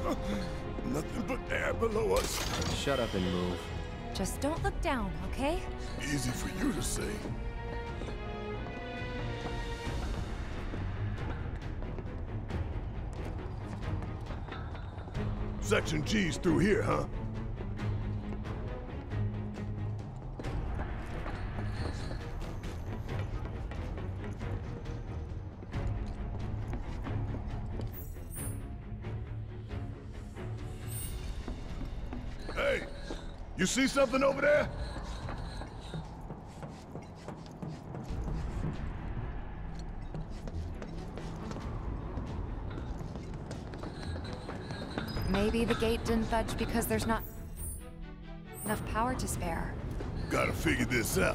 Nothing but air below us. Shut up and move. Just don't look down, okay? Easy for you to say. Section G's through here, huh? Hey, you see something over there? Maybe the gate didn't budge because there's not enough power to spare. Gotta figure this out.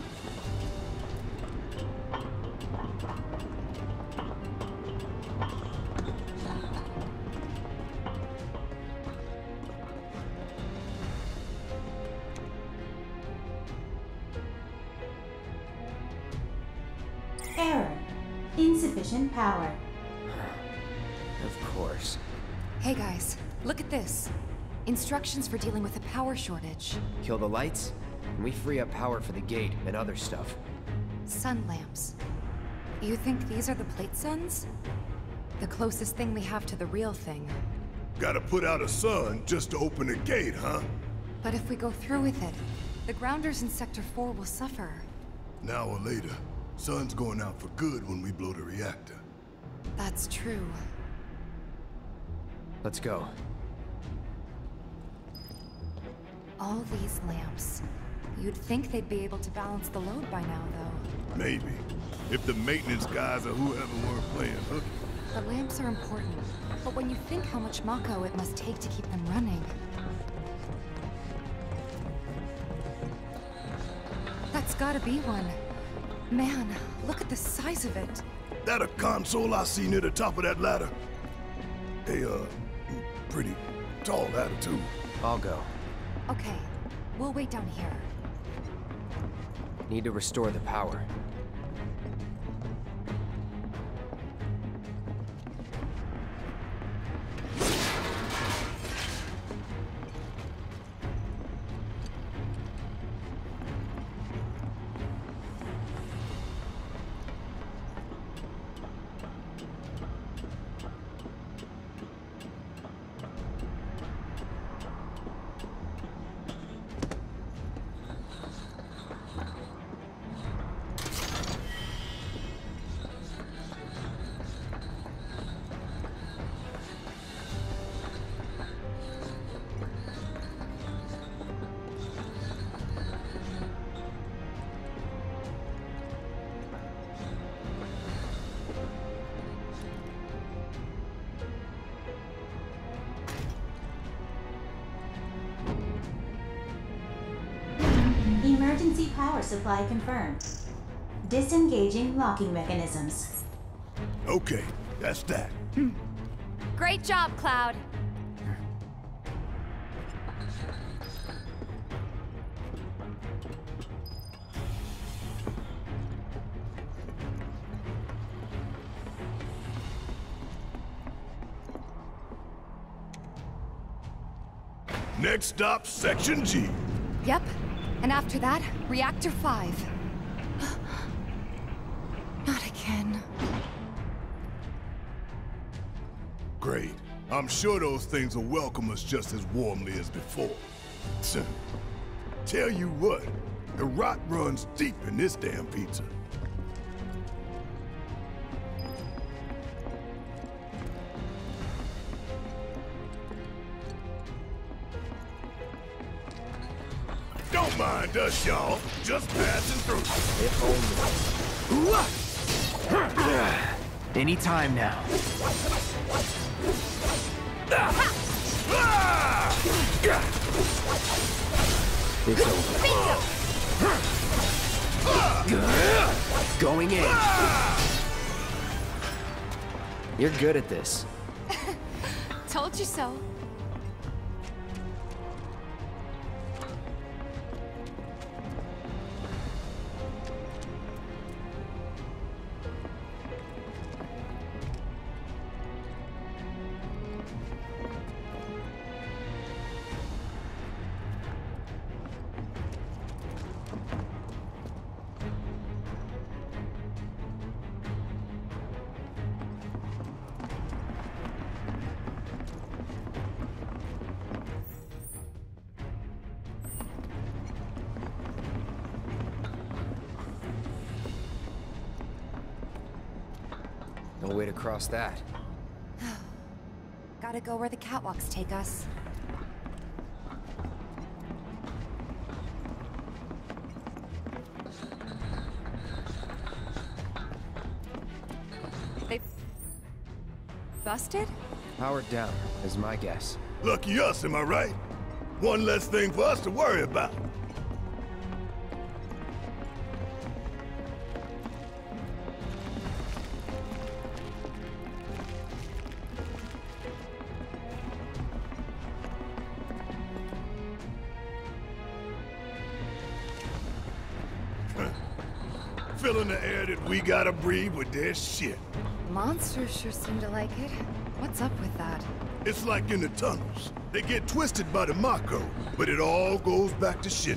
Error. Insufficient power. Of course. Hey guys, look at this. Instructions for dealing with a power shortage. Kill the lights, and we free up power for the gate and other stuff. Sun lamps. You think these are the plate suns? The closest thing we have to the real thing. Gotta put out a sun just to open the gate, huh? But if we go through with it, the grounders in Sector 4 will suffer. An hour later, sun's going out for good when we blow the reactor. That's true. Let's go. All these lamps. You'd think they'd be able to balance the load by now, though. Maybe. If the maintenance guys or whoever weren't playing hooky. The lamps are important, but when you think how much Mako it must take to keep them running... That's gotta be one. Man, look at the size of it. That a console I see near the top of that ladder? Hey, pretty tall ladder, too. I'll go. Okay, we'll wait down here. Need to restore the power. Emergency power supply confirmed. Disengaging locking mechanisms. Okay, that's that. Great job, Cloud. Next stop, Section G. Yep. And after that, Reactor 5. Not again. Great. I'm sure those things will welcome us just as warmly as before. Tell you what, the rot runs deep in this damn pizza. Don't mind us, y'all. Just passing through. If only. Any time now. It's over. Going in. You're good at this. Told you so. No way to cross that. Gotta go where the catwalks take us. They busted? Powered down, is my guess. Lucky us, am I right? One less thing for us to worry about. Filling the air that we gotta breathe with their shit. Monsters sure seem to like it. What's up with that? It's like in the tunnels. They get twisted by the Mako, but it all goes back to Shinra.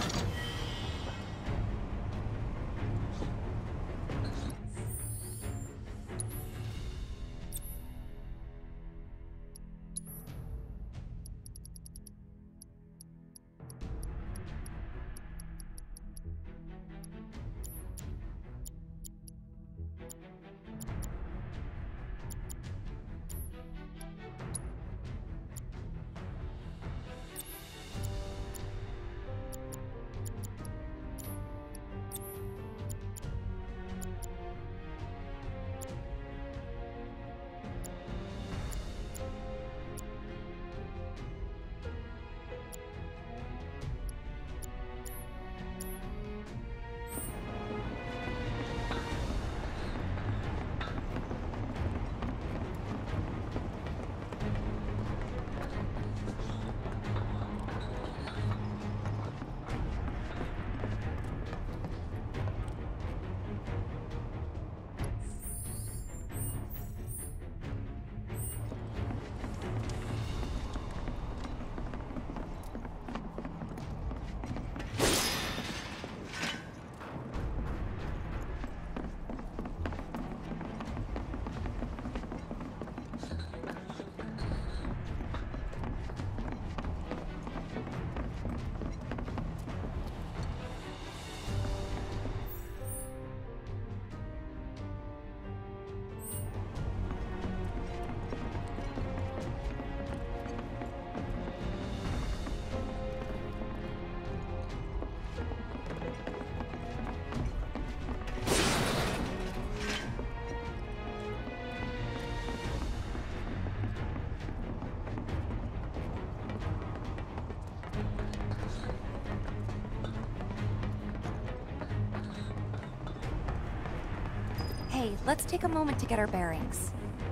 Hey, let's take a moment to get our bearings.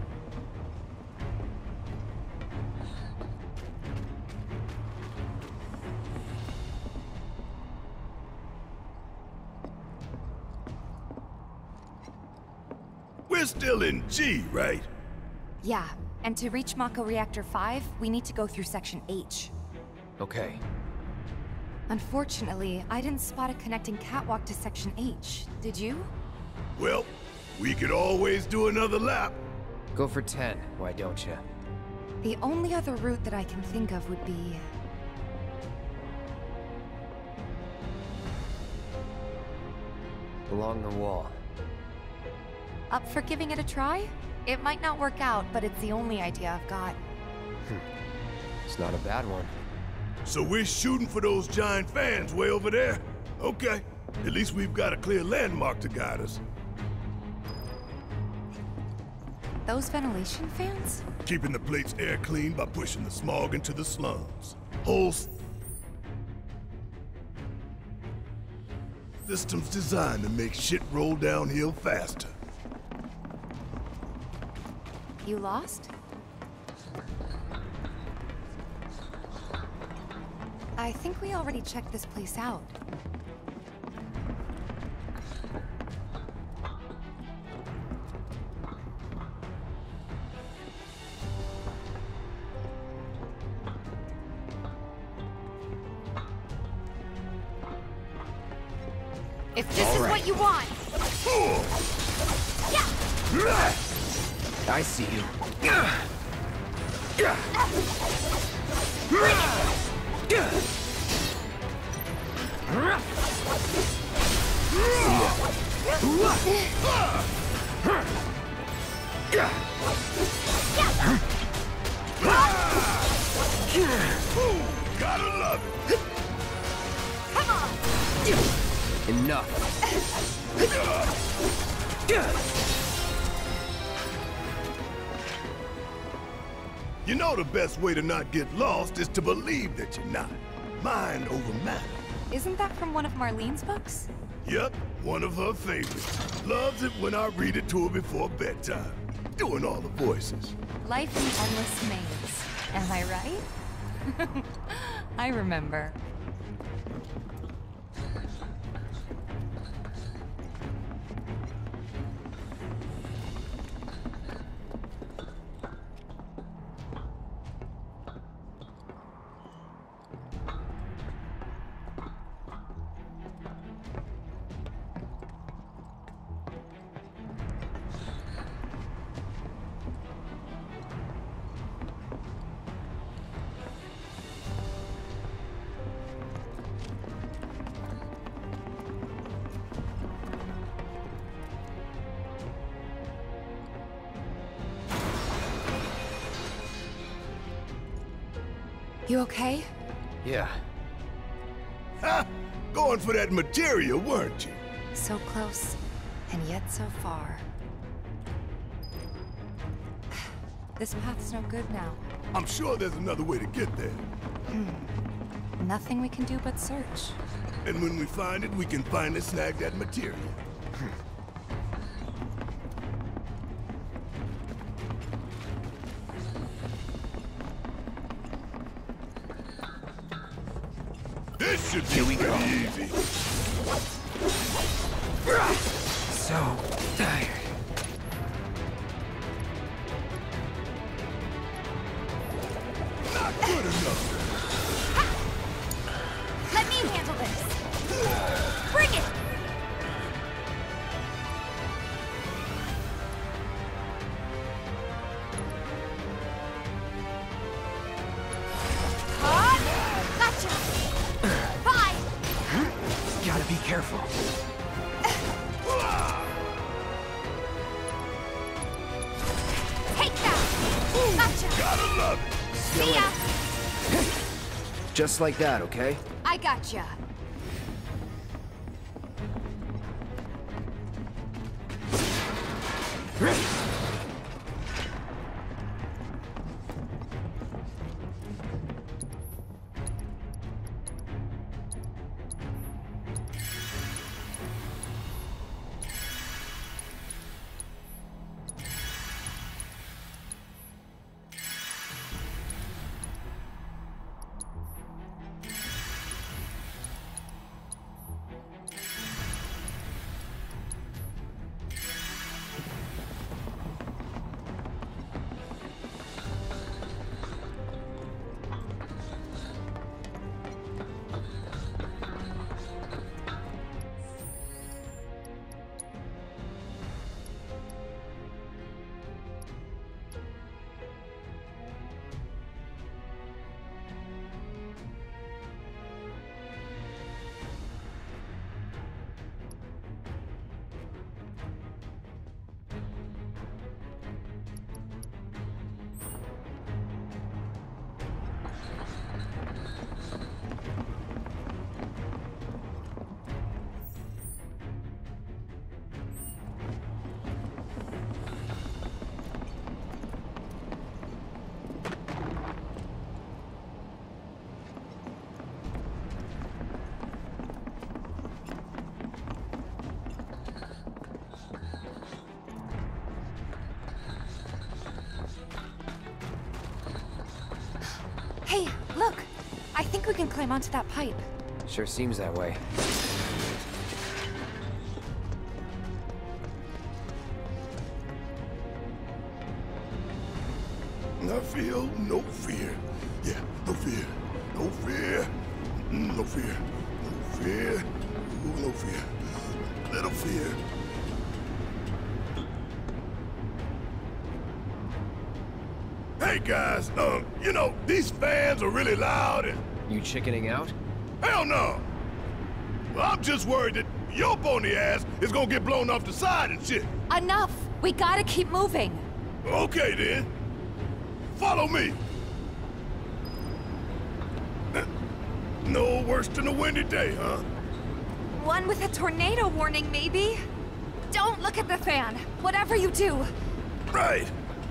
We're still in G, right? Yeah, and to reach Mako Reactor 5, we need to go through Section H. Okay. Unfortunately, I didn't spot a connecting catwalk to Section H. Did you? Well, we could always do another lap. Go for 10, why don't you? The only other route that I can think of would be... Along the wall. Up for giving it a try? It might not work out, but it's the only idea I've got. It's not a bad one. So we're shooting for those giant fans way over there? Okay. At least we've got a clear landmark to guide us. Those ventilation fans? Keeping the plate's air clean by pushing the smog into the slums. Whole system's designed to make shit roll downhill faster. You lost? I think we already checked this place out. If this is what you want! I see you. Ooh, gotta love it. Come on! Enough. You know the best way to not get lost is to believe that you're not. Mind over matter. Isn't that from one of Marlene's books? Yep, one of her favorites. Loves it when I read it to her before bedtime. Doing all the voices. Life in Endless Maze. Am I right? I remember. You okay? Yeah. Ha! Going for that materia, weren't you? So close, and yet so far. This path's no good now. I'm sure there's another way to get there. Nothing we can do but search. And when we find it, we can finally snag that materia. This should be pretty easy. So tired. Not good enough. Let me handle this! Bring it! Gotcha! Bye! Gotta be careful. Take that! Gotcha! Gotta love it. See ya! Just like that, okay? I gotcha. Hey, look! I think we can climb onto that pipe. Sure seems that way. I feel no fear. Yeah, no fear. No fear. No fear. No fear. Ooh, no fear. Little fear. Hey guys, you know, these fans are really loud and... You chickening out? Hell no! Well, I'm just worried that your bony ass is gonna get blown off the side and shit. Enough! We gotta keep moving! Okay then. Follow me. No worse than a windy day, huh? One with a tornado warning, maybe? Don't look at the fan, whatever you do. Right.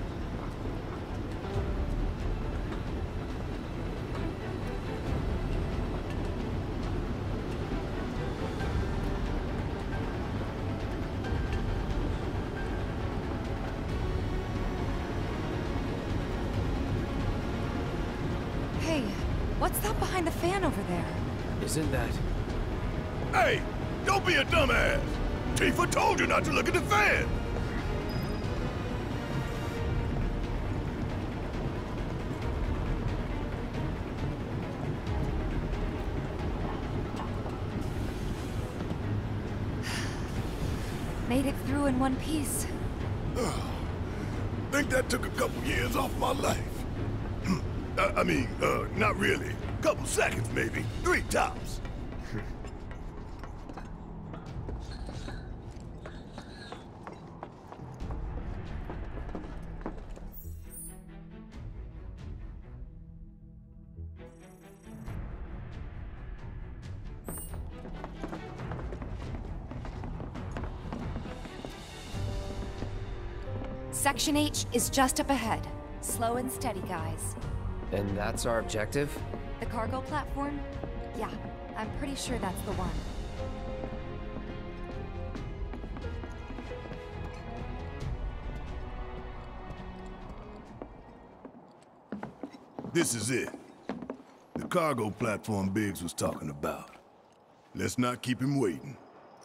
Hey, what's that behind the fan over there? Isn't that... Hey, don't be a dumbass. Tifa told you not to look at the fan. Made it through in one piece. Think that took a couple years off my life. Not really. Couple seconds, maybe. 3 tops. Section H is just up ahead. Slow and steady, guys. And that's our objective? The cargo platform? Yeah, I'm pretty sure that's the one. This is it. The cargo platform Biggs was talking about. Let's not keep him waiting.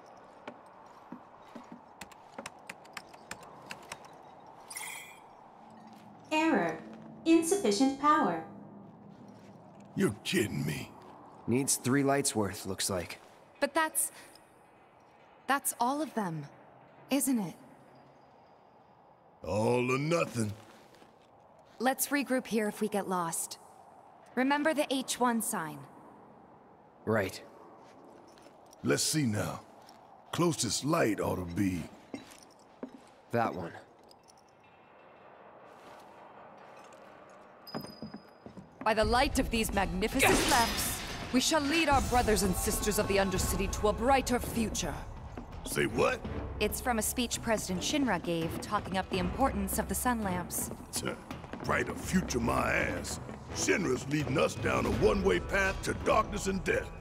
Error. Insufficient power. You're kidding me. Needs 3 lights worth, looks like. But that's all of them, isn't it? All or nothing. Let's regroup here if we get lost. Remember the H1 sign. Right. Let's see now. Closest light ought to be... That one. By the light of these magnificent lamps, we shall lead our brothers and sisters of the Undercity to a brighter future. Say what? It's from a speech President Shinra gave, talking up the importance of the sun lamps. Brighter future my ass. Shinra's leading us down a one-way path to darkness and death.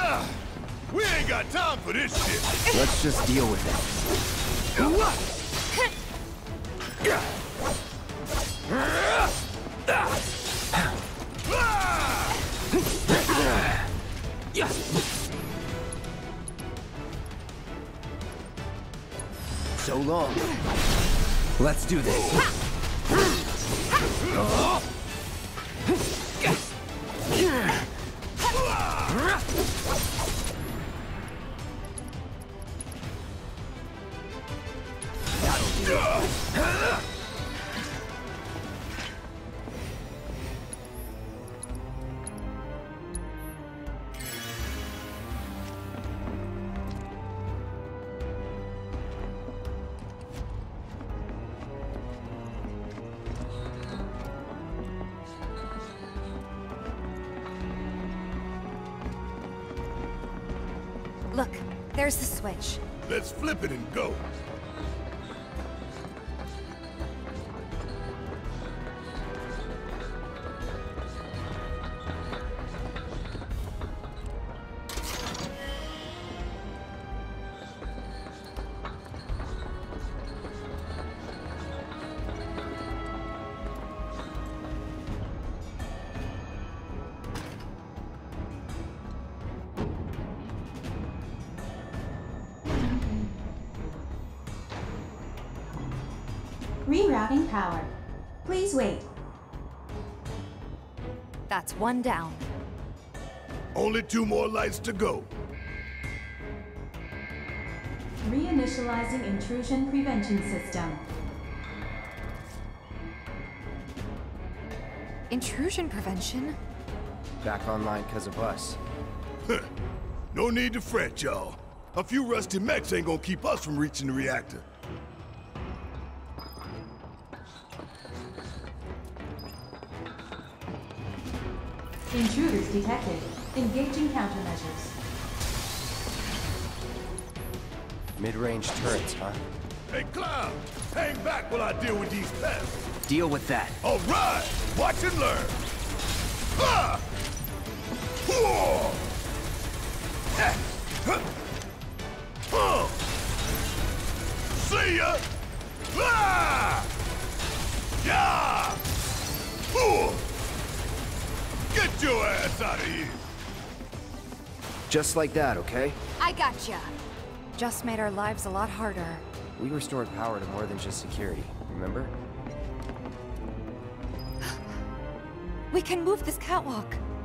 We ain't got time for this shit. Let's just deal with it. So long. Let's do this. Look, there's the switch. Let's flip it and go. Rerouting power. Please wait. That's one down. Only 2 more lights to go. Reinitializing intrusion prevention system. Intrusion prevention? Back online because of us. No need to fret, y'all. A few rusty mechs ain't gonna keep us from reaching the reactor. Intruders detected. Engaging countermeasures. Mid-range turrets, huh? Hey, Cloud! Hang back while I deal with these pests. Deal with that. All right! Watch and learn! Ah! Whoa! Ah! Huh! Huh! See ya! Ah! Yeah! Whoa! Get your ass out of here! Just like that, okay? I gotcha. Just made our lives a lot harder. We restored power to more than just security, remember? We can move this catwalk.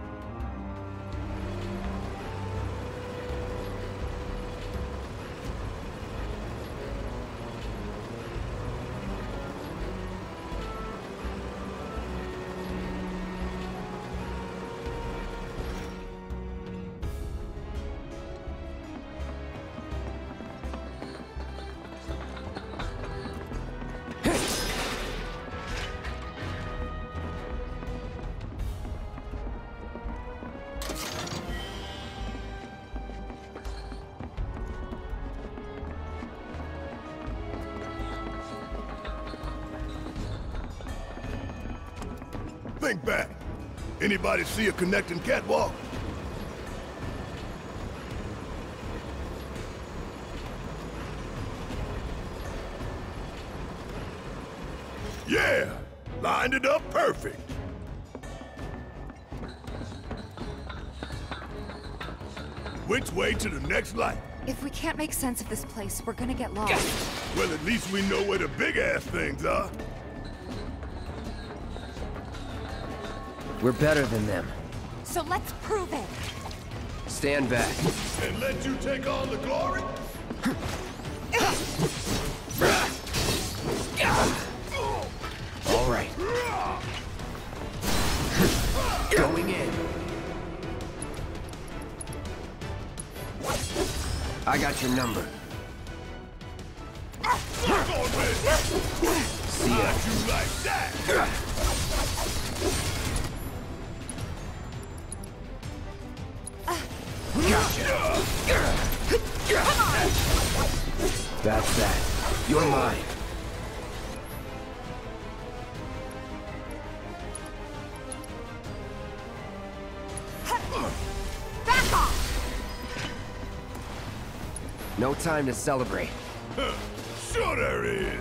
Think back. Anybody see a connecting catwalk? Yeah! Lined it up perfect. Which way to the next light? If we can't make sense of this place, we're gonna get lost. Well, at least we know where the big-ass things are. We're better than them. So let's prove it. Stand back. And let you take all the glory? All right. Going in. I got your number. See ya. How'd you like that? That's that. You're mine. Back off! No time to celebrate. Huh. Sure there is.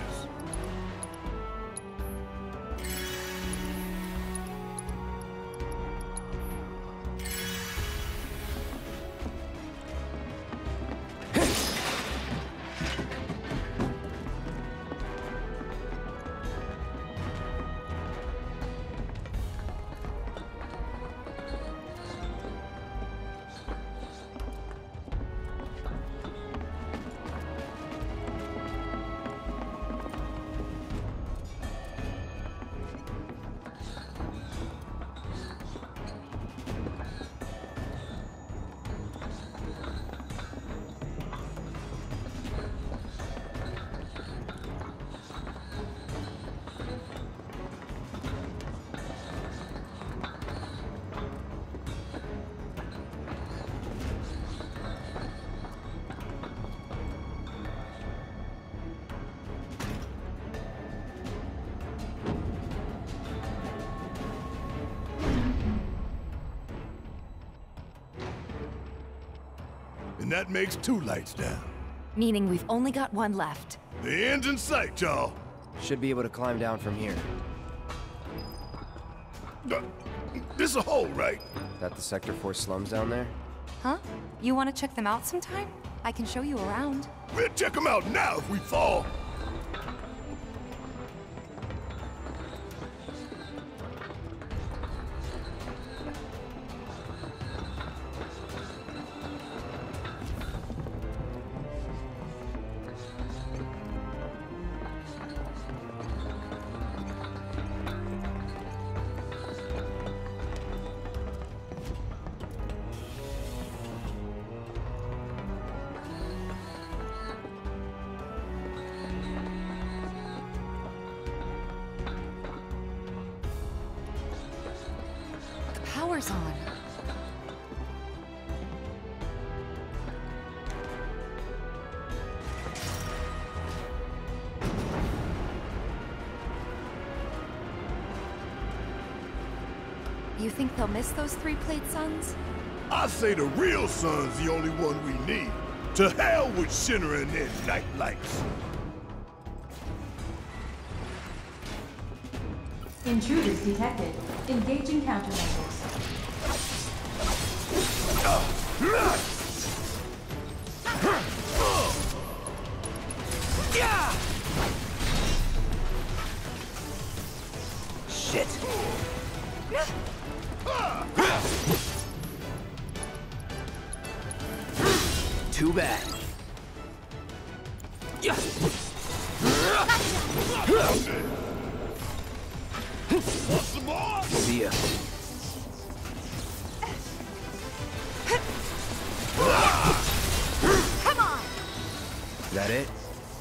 And that makes 2 lights down. Meaning we've only got one left. The end's in sight, y'all. Should be able to climb down from here. This a hole, right? That the Sector 4 slums down there? Huh? You want to check them out sometime? I can show you around. We'll check them out now if we fall. Power's on. You think they'll miss those 3-plate suns? I say the real sun's the only one we need. To hell with Shinra and their night lights. Intruders detected. Engaging countermeasures. Shit! Too bad. What's the ball? See ya. Come on! Is that it?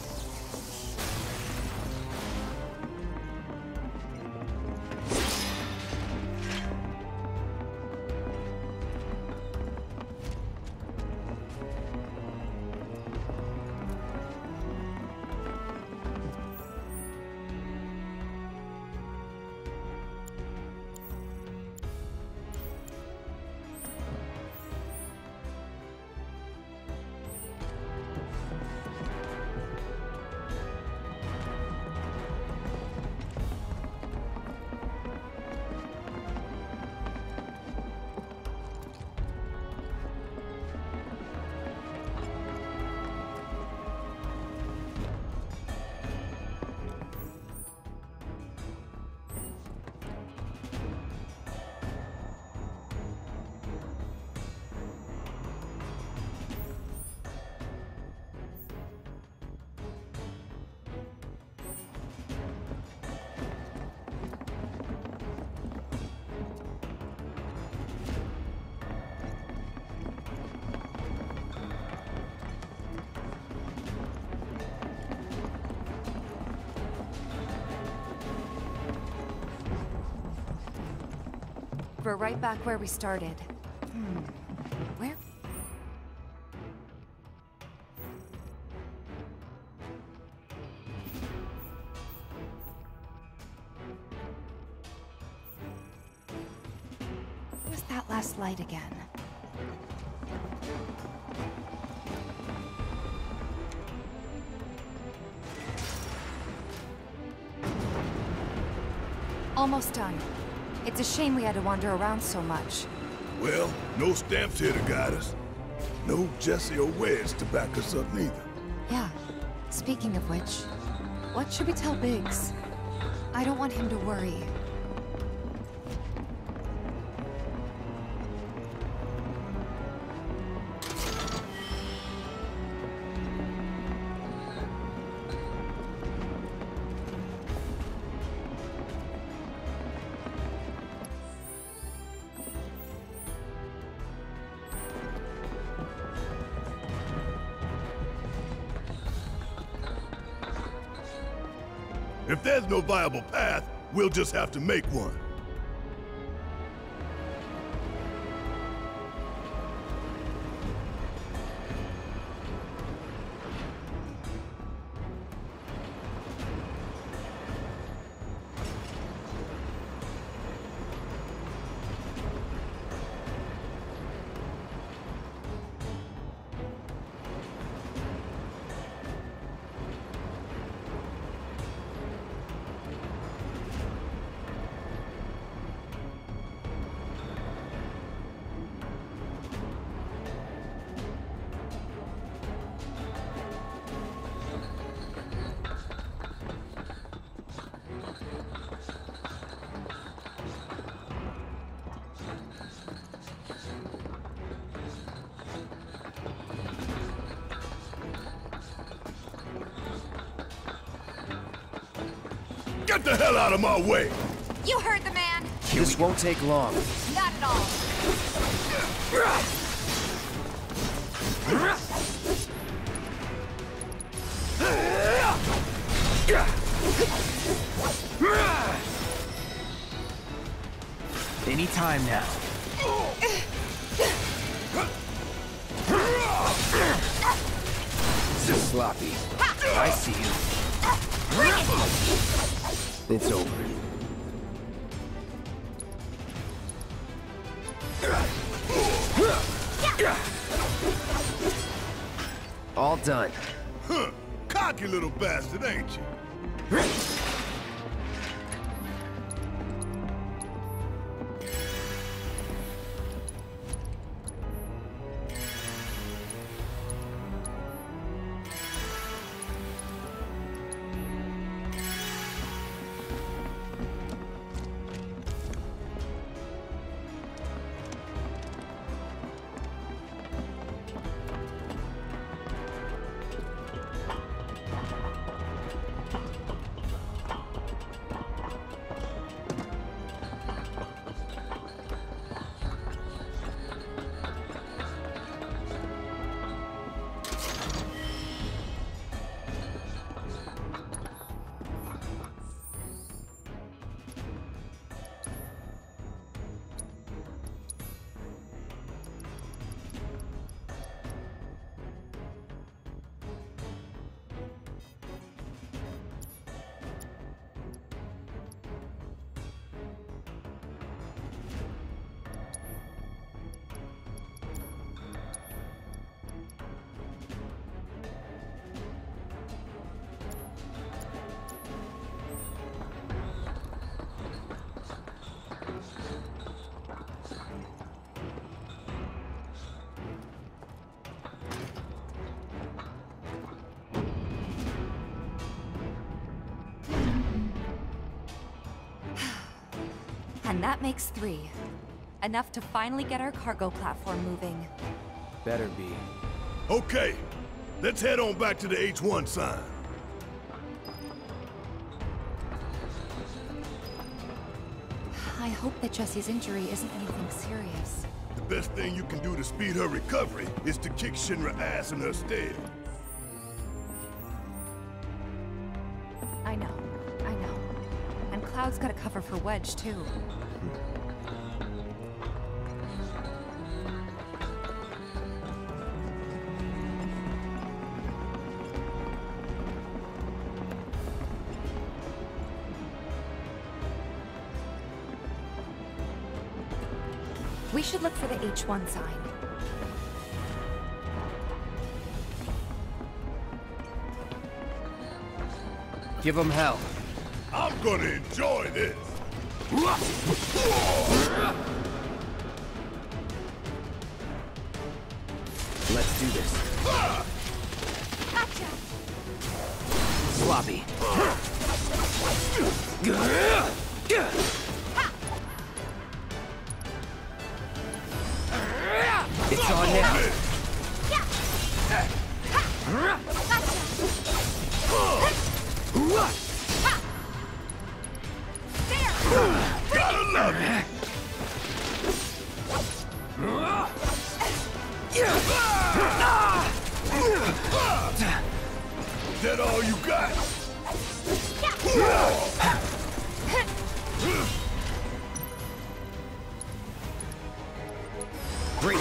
We're right back where we started. Where? Where's that last light again? Almost done. It's a shame we had to wander around so much. Well, no stamps here to guide us. No Jesse or Wedge to back us up neither. Yeah. Speaking of which, what should we tell Biggs? I don't want him to worry. If there's no viable path, we'll just have to make one. Get the hell out of my way! You heard the man! This won't take long. Not at all! Any time now. This is sloppy. I see you. It's over. All done. Huh. Cocky little bastard, ain't you? And that makes 3. Enough to finally get our cargo platform moving. Better be. Okay, let's head on back to the H1 sign. I hope that Jessie's injury isn't anything serious. The best thing you can do to speed her recovery is to kick Shinra ass in her stead. I know. And Cloud's got a cover for Wedge, too. We should look for the H1 sign. Give them hell. I'm gonna enjoy this. Let's do this. Gotcha. Sloppy. It's on now. Gotta love it. Is that all you got? Great.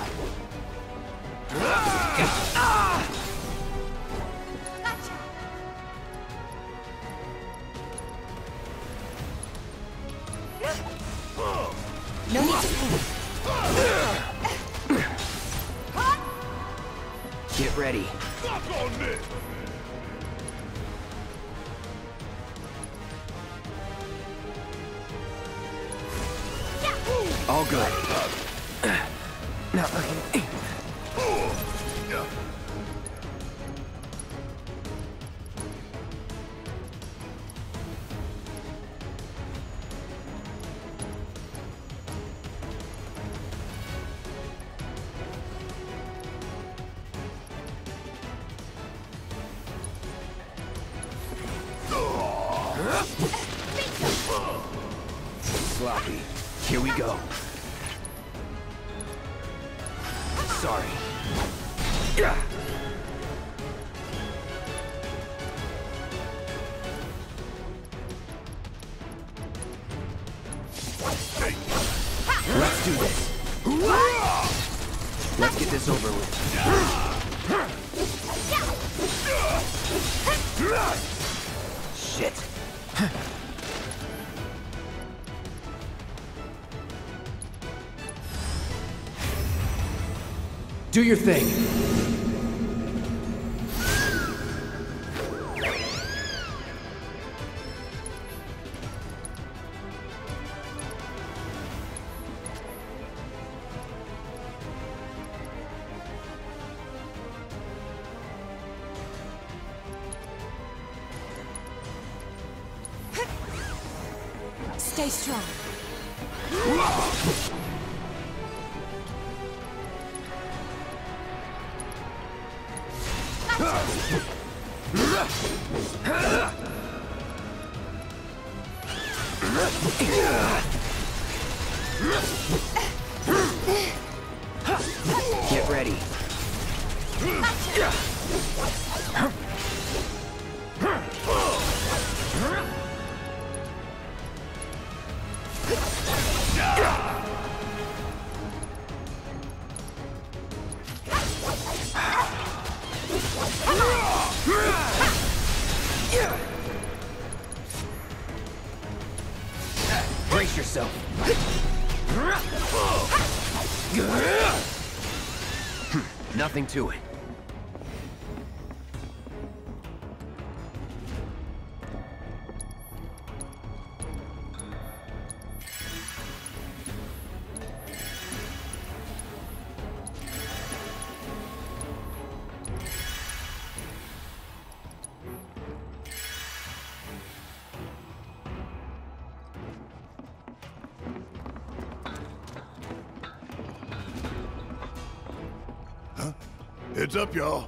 No need to panic. Get ready. Suck on this. All good. Now, sloppy. Here we go. Sorry. Let's do this. Let's get this over with. Shit. Do your thing. Stay strong. Get ready. Brace yourself. Nothing to it. Heads up, y'all.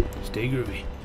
Stay groovy.